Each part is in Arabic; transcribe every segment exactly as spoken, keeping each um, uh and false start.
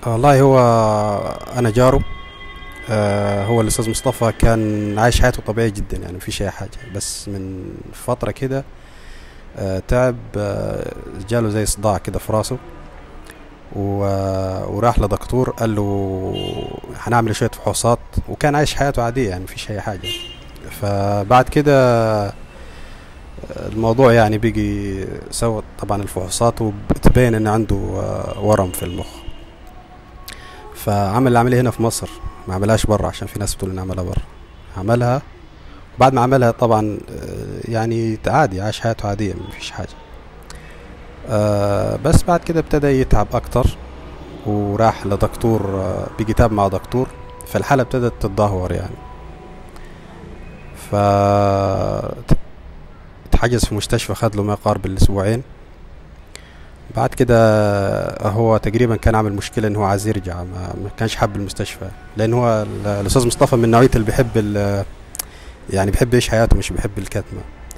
والله هو انا جاره. آه، هو الاستاذ مصطفى كان عايش حياته طبيعي جدا، يعني مفيش اي حاجه، بس من فتره كده آه، تعب. آه، جاله زي صداع كده في راسه، و- وراح لدكتور قال له هنعمل شويه فحوصات، وكان عايش حياته عاديه يعني مفيش اي حاجه. فبعد كده الموضوع يعني بيجي سوى طبعا الفحوصات وبتبين ان عنده آه، ورم في المخ. فعمل العملية هنا في مصر، ما عملهاش برا عشان في ناس بتقول انه عملها برا. عملها، بعد ما عملها طبعا آه، يعني عادي، عاش حياته عادية مفيش حاجة. آه، بس بعد كده ابتدى يتعب اكتر، وراح لدكتور، آه، بيجي تاب مع دكتور، فالحالة ابتدت تتدهور يعني. ف اتحجز في مستشفى، خد له ما يقارب الاسبوعين. بعد كده هو تقريبا كان عامل مشكلة ان هو عايز يرجع، ما, ما كانش حاب المستشفى، لان هو ال- الاستاذ مصطفى من نوعية اللي بيحب ال- يعني بيحب يعيش حياته، مش بيحب الكتمة.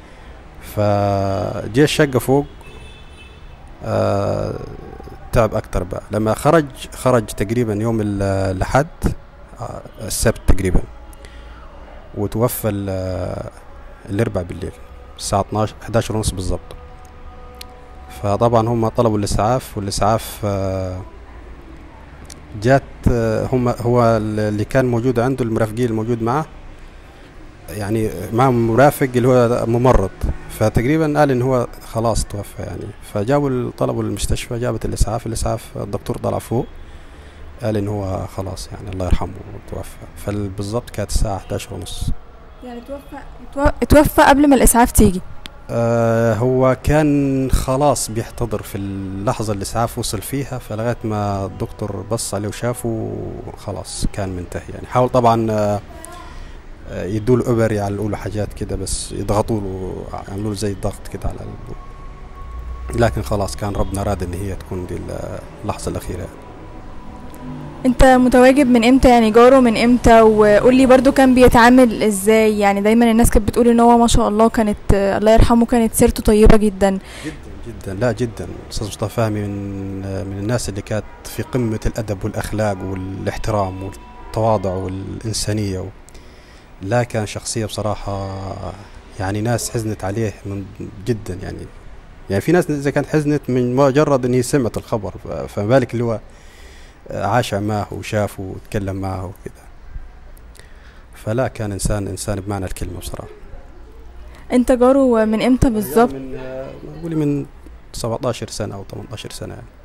فجه الشقة فوق. آه، تعب اكتر بقى لما خرج خرج تقريبا يوم ال- الاحد، آه، السبت تقريبا، وتوفى ال- الاربع بالليل الساعة اتناشر حداشر ونص بالظبط. فطبعا هم طلبوا الاسعاف، والاسعاف آه، جات. آه، هم هو اللي كان موجود عنده، المرافقين الموجود معه، يعني مع مرافق اللي هو ممرض، فتقريبا قال ان هو خلاص توفى يعني. فجابوا ال- طلبوا المستشفى، جابت الاسعاف. الاسعاف الدكتور طلع فوق قال ان هو خلاص يعني الله يرحمه توفى. فبالضبط كانت الساعة حداشر ونص. يعني توفى اتو- اتوفى قبل ما الاسعاف تيجي؟ آه، هو كان خلاص بيحتضر في اللحظة اللي الإسعاف وصل فيها، فلغاية ما الدكتور بص عليه وشافه خلاص كان منتهي يعني. حاول طبعا آه، آه، يدوا له إبر، يعلقوا له حاجات كده، بس يضغطوا له، يعملوا له زي ضغط كده على قلبه. لكن خلاص كان ربنا راد إن هي تكون دي اللحظة الأخيرة يعني. انت متواجد من امتى؟ يعني جاره من امتى؟ وقولي برضو كان بيتعامل ازاي؟ يعني دايما الناس كانت بتقول ان هو ما شاء الله كانت آه، الله يرحمه كانت سيرته طيبة جدا. جدا جدا، لا جدا. أستاذ مصطفى فهمي من من الناس اللي كانت في قمة الأدب والأخلاق والاحترام والتواضع والإنسانية و... لا، كان شخصية بصراحة، يعني ناس حزنت عليه من جدا يعني. يعني في ناس إذا كانت حزنت من مجرد إن هي سمعت الخبر، ف- فما بالك اللي هو عاش معه وشافه وتكلم معه وكذا. فلا، كان إنسان إنسان بمعنى الكلمة بصراحة. انت جاره من امتى بالظبط؟ من قولي من سبعتاشر سنة أو تمنتاشر سنة يعني.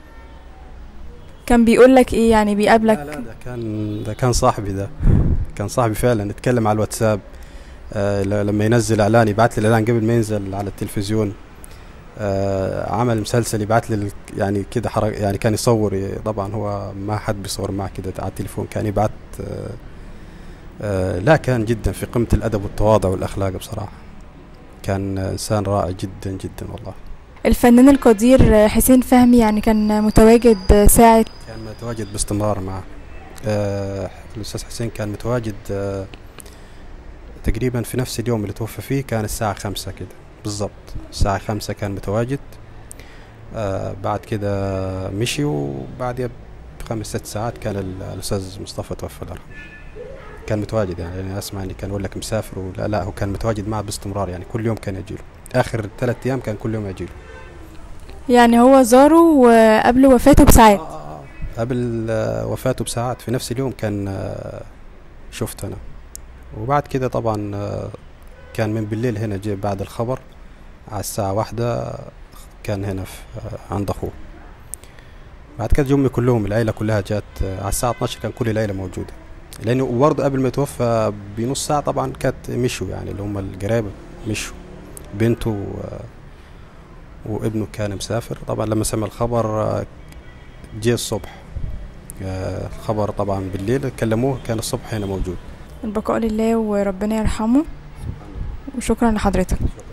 كان بيقول لك ايه؟ يعني لا بيقابلك؟ لا، ده كان ده كان صاحبي ده كان صاحبي فعلا. نتكلم على الواتساب. آه، ل- لما ينزل إعلان يبعت لي الإعلان قبل ما ينزل على التلفزيون. آه، عمل مسلسل يبعت لي ال- يعني كده حركة، يعني كان يصور. ي- طبعا هو ما حد بيصور معه كده على التليفون، كان يبعت. آه، آه، لا، كان جدا في قمة الأدب والتواضع والأخلاق بصراحة. كان إنسان رائع جدا جدا والله. الفنان القدير آه، حسين فهمي يعني كان متواجد آه، ساعة؟ كان متواجد باستمرار معه. آه، الأستاذ حسين كان متواجد آه، تقريبا في نفس اليوم اللي توفى فيه، كان الساعة خمسة كده بالضبط. الساعة خمسة كان متواجد. آه، بعد كده مشي، وبعدها بخمس ست ساعات كان ال- الأستاذ مصطفى توفى الله يرحمه. كان متواجد يعني، يعني أسمع إني كان يقول لك مسافر، ولا لا، هو كان متواجد معه باستمرار يعني، كل يوم كان يجيله. آخر ثلاث أيام كان كل يوم يجيله. يعني هو زاره وقبل وفاته آه بساعات؟ آه آه. قبل آه، وفاته بساعات في نفس اليوم كان آه، شفت أنا. وبعد كده طبعا آه، كان من بالليل هنا، جه بعد الخبر على الساعة واحدة، كان هنا في آه، عند أخوه. بعد كده جمي كلهم، العيلة كلها جات آه، على الساعة اتناشر كان كل العيلة موجودة. لأنه برضه قبل ما يتوفى بنص ساعة طبعا كانت مشوا، يعني اللي هم القرايب مشوا. بنته و- وابنه كان مسافر. طبعا لما سمع الخبر آه، جه الصبح. آه، الخبر طبعا بالليل كلموه، كان الصبح هنا موجود. البقاء لله وربنا يرحمه. وشكرا لحضرتك.